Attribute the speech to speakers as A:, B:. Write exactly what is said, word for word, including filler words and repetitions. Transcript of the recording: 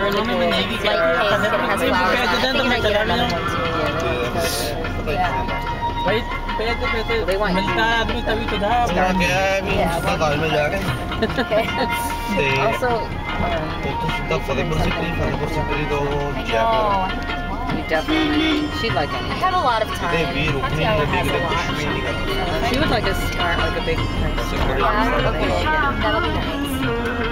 A: really cool. It's light pink, it has flowers on it. I think I get another one too. Yeah.
B: Wait, pwede, pwede.
A: They want you.
B: Malta, dumi tabi to da.
A: Yeah. Also, um, you definitely, she'd like it. I had a lot of time. Tatiana has a lot.
C: She would like a smart, like a big person.
A: Yeah, okay, that'll be nice.